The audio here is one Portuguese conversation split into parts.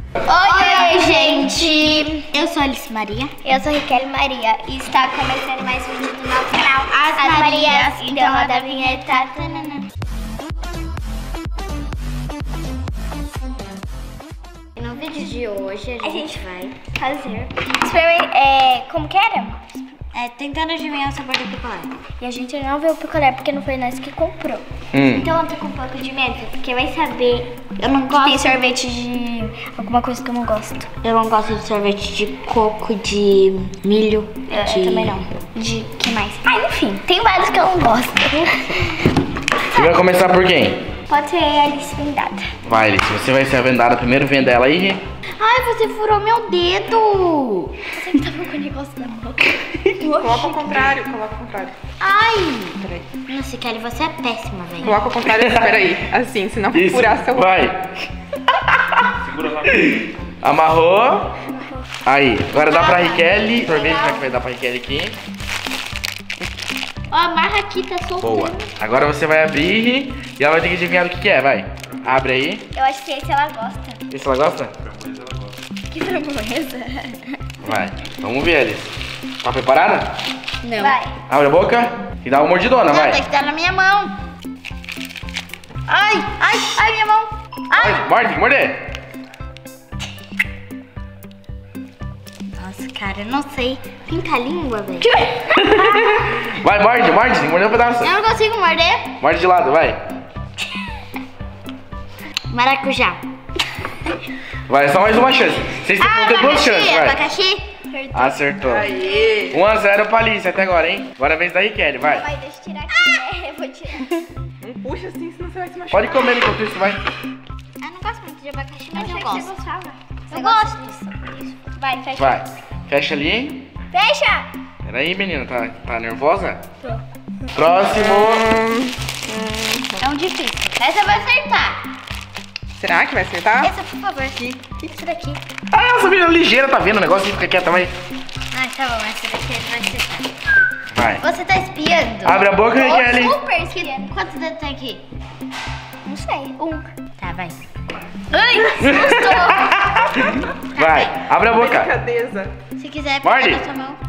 Oi, gente! Eu sou Alice Maria. Eu sou Raquel Maria. E está começando mais um vídeo do nosso canal As Marias. Então roda a vinheta. No vídeo de hoje a gente vai fazer como que era? Tentando adivinhar o sabor do picolé. E a gente não viu o picolé porque não foi nós que comprou. Então eu tô com um pouco de medo, porque vai saber. Eu não gosto. Tem sorvete de alguma coisa que eu não gosto. Eu não gosto de sorvete de coco, de milho. Eu também não. De que mais? Enfim, tem vários que eu não gosto. Você vai começar por quem? Pode ser a Alice vendada. Vai, Alice, você vai ser a vendada. Primeiro venda ela aí. Ai, você furou meu dedo. Você que tava com o negócio na boca. Coloca ao contrário, coloca ao contrário. Ai! Peraí. Nossa, Kelly, você é péssima, velho. Coloca ao contrário, peraí. Assim, senão vai furar seu... Vai. Segura lá. Amarrou. Aí, agora dá pra Raquel. Sorvete, já que vai dar pra Raquel aqui. Ó, amarra aqui, tá soltando. Boa. Agora você vai abrir e ela vai ter que adivinhar o que é, vai. Abre aí. Eu acho que esse ela gosta. Esse ela gosta? Que framboesa? Vai. Vamos ver, Alice. Tá preparada? Não. Vai. Abre a boca e dá uma mordidona, vai. Tem que dar na minha mão. Ai, minha mão. Ai. Morde, tem que morder. Nossa, cara, eu não sei. Pinta a língua, velho. Vai, morde, tem que morder um pedaço. Eu não consigo morder. Morde de lado, vai. Maracujá. Vai, só mais uma chance. Vocês vão ter duas chances, vai. Abacaxi. Acertou. Aê! 1-0 pra Alice até agora, hein? Agora é a vez da Raquel, vai. Vai, deixa eu tirar aqui. Eu vou tirar. Não puxa assim, senão você vai se machucar. Pode comer enquanto isso, vai. Eu não gosto muito de abacaxi, mas eu Achei que gosto. você gostava. Eu gosto disso. Vai, fecha. Vai. Fecha ali. Fecha! Peraí, menina, tá nervosa? Tô. Próximo. É um difícil. Essa vai acertar. Será que vai acertar? Essa, por favor. Aqui. Essa daqui. Ah, essa menina ligeira, tá vendo o negócio? Fica quieta, vai. Tá bom. Essa daqui vai acertar. Vai. Você tá espiando? Abre a boca, Raquel. Super espiando. Quantos dedos tem aqui? Não sei. Tá, vai. Ai, susto! Vai, abre a boca. Delicadeza. Se quiser, Morde. pega na sua mão.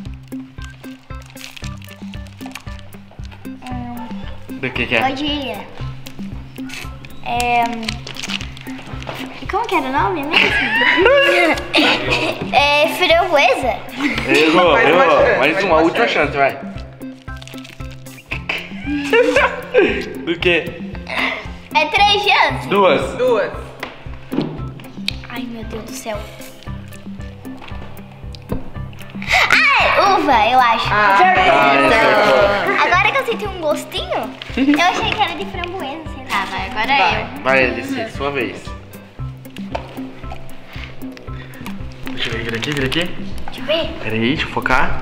Do que é? Pode ir. Como que era o nome mesmo? Framboesa. Errou. Mais uma chance. última chance, vai. Do que? É 3 chances. Duas. Ai, meu Deus do céu. Ai, uva, eu acho. acertou. Agora que eu senti um gostinho, eu achei que era de framboesa, sei lá. Vai, agora é eu. Vai, Alice, sua vez. Deixa eu ver, vira aqui. Deixa eu ver. Peraí, deixa eu focar.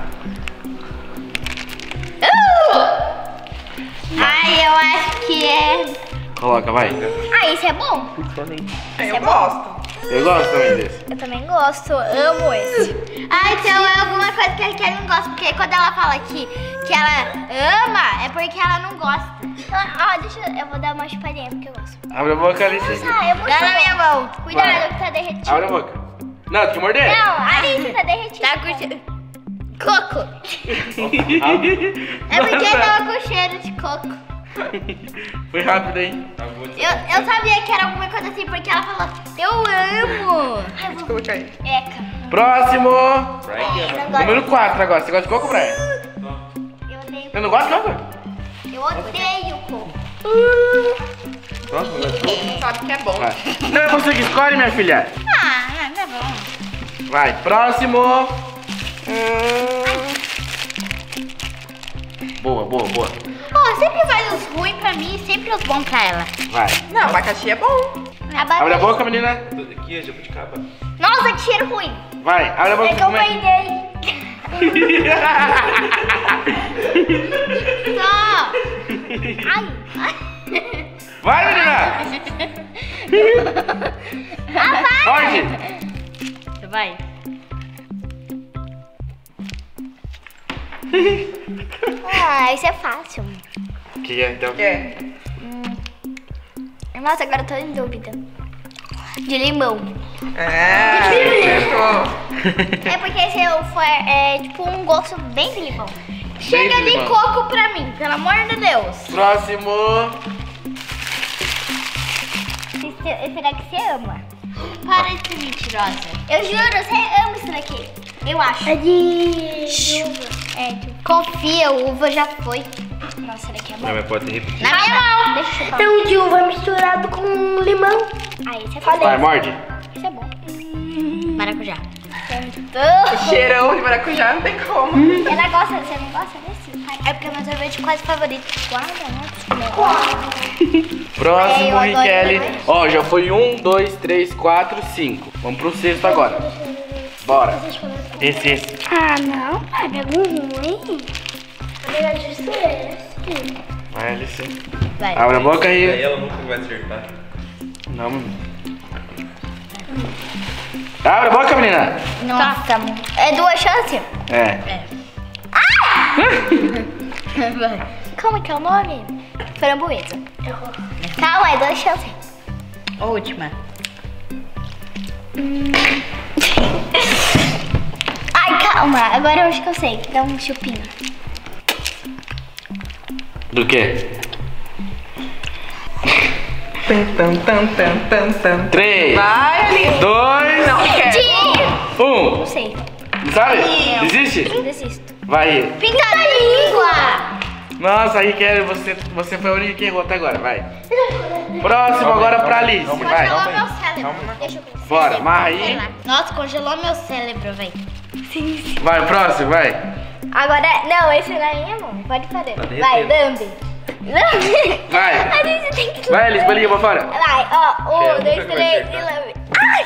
Ai, eu acho que é... Coloca, vai. Esse é bom. Eu gosto. Eu gosto também desse. Eu também gosto, amo esse. Então é alguma coisa que a Raquel não gosta, porque quando ela fala que ela ama, é porque ela não gosta. Então, eu vou dar uma chupadinha, porque eu gosto. Abre a boca, Alice. É muito bom. Na minha mão. Cuidado que tá derretido. Abre a boca. Não, tem que morder. Não, a Alice tá derretida. Tá curtindo. Coco. É porque tava com cheiro de coco. Foi rápido, hein? Eu sabia que era alguma coisa assim, porque ela falou, eu amo. Ai, vou Coloca aí. Próximo. Não gosto. Número 4 agora. Você gosta de coco, Brian? Eu odeio. Eu não gosto de coco? Eu odeio coco. Nossa, não gosto de coco. Não sabe que é bom. Vai. Não é você que escolhe, minha filha. Tá bom. Vai, próximo. Boa. Sempre vai os ruins pra mim e sempre os bons pra ela. Vai. Não, abacaxi é bom. Abre a boca, menina. Aqui é jabuticaba. Nossa, que cheiro ruim. Vai, abre a boca. Pegou o pai dele. Só. Ai. Vai, menina. Morde. Vai. Isso é fácil. O que é, então? É. Nossa, agora eu tô em dúvida. De limão. É porque esse é tipo um gosto bem de limão. Chega de coco pra mim, pelo amor de Deus. Próximo. Será que você ama? Para de ser mentirosa. Eu juro, você ama isso daqui. Eu acho. É de uva. É, tipo, confia, uva já foi. Nossa, esse daqui é bom. Não, mas pode ter repetido. Na minha mão. Deixa eu chupar. Então de uva misturado com limão. Ah, esse é bom. Vai, morde. Esse é bom. Maracujá. Cheirão de maracujá, não tem como. Ela gosta, você não gosta desse? É porque é meu sorvete quase favorito. Guarda, né? Próximo, Riquelme. Ó, já foi 1, 2, 3, 4, 5. Vamos pro sexto agora. Bora. Esse. Ah, não. Pai, pega um ruim. Na verdade, isso é assim. Vai, Alice. Vai. Abre a boca Aí aí. ela nunca vai acertar. Não. Abre a boca, menina. Nossa, é 2 chances? É. Vai. Como que é o nome? Framboesa. Calma, é 2 chances. Última. Ai, calma. Agora eu acho que eu sei. Dá um chupinho. Do quê? 3, Vai, Alice. 2, Não quero. 1. Não sei. Sabe? Desiste? Desisto. Vai. Pinta-língua! Nossa, Riquelme, você foi a única que errou até agora. Vai. Próximo agora pra Alice. Vai. Congelou meu cérebro. Deixa eu ver. Bora, amarra aí. Nossa, congelou meu cérebro, velho. Sim. Vai, próximo, vai. Agora, não, esse na minha mão. Pode fazer. derretendo. Vai, lambe. Lambe. Vai. A gente tem que... Vai, Alice, bolinha pra fora. Vai, ó. 1, 2, 3 e lambe. Ai!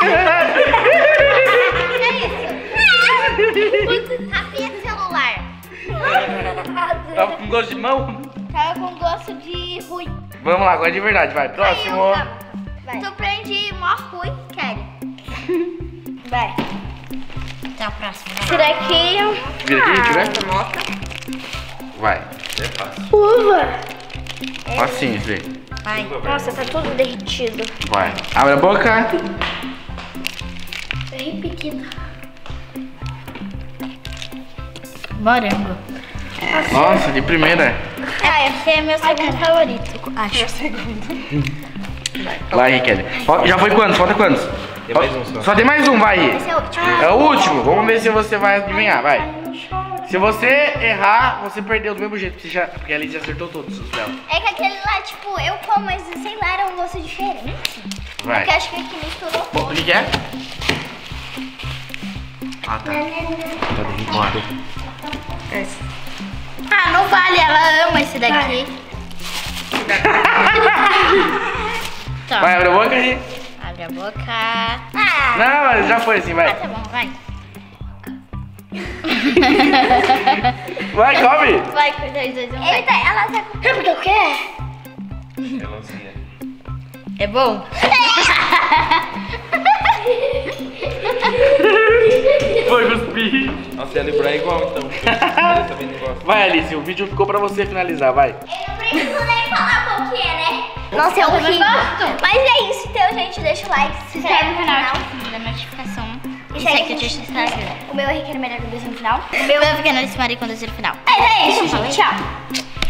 Que é isso? Rapinha do celular. Tava com gosto de mão? Tava com gosto de ruim. Vamos lá, agora de verdade, vai. Próximo. Vai. Tu prende mó ruim, Kelly. Vai. Até a próxima. Será que... Vira aqui, deixa eu ver. Mostra. Vai. É fácil. Uva. Facinho isso aí. Vai. Nossa, tá tudo derretido. Vai. Abre a boca. É repetido. Morango. Nossa, de primeira. Esse é meu segundo favorito, acho. Vai, Riquelme. Já foi quantos? Falta quantos? Tem mais um só. Só tem mais um, vai. Esse é o último. É o último. Vamos ver se você vai adivinhar, vai. Se você errar, você perdeu do mesmo jeito, porque a Alice já acertou todos os dela. É que aquele lá, tipo, eu como, mas sei lá, era um gosto diferente. Vai. Porque acho que aqui misturou O tudo. que é? Ah, tá. Tá derrubado. Ah, não vale, ela ama esse daqui. Tá. Vai, abre a boca aí. Abre a boca. Ah, Não, mas já foi assim, vai. tá bom, vai. Vai, come. Vai, 3, 2, 1, vai. Eita, ela tá com... Sabe o que é? Melancia. É bom? Foi cuspir. Nossa, ia lembrar igual então. Ela também não gosta. Vai, Alice, o vídeo ficou pra você finalizar, vai. Eu não preciso nem falar qual que é, né? Nossa, é horrível. Mas é isso, então, gente. Deixa o like, se inscreve no canal. Da notificação. E segue o Instagram. O meu é Riquelme no final. O meu é Pequena Alice Maria com no final. Mas é isso, gente. Tchau.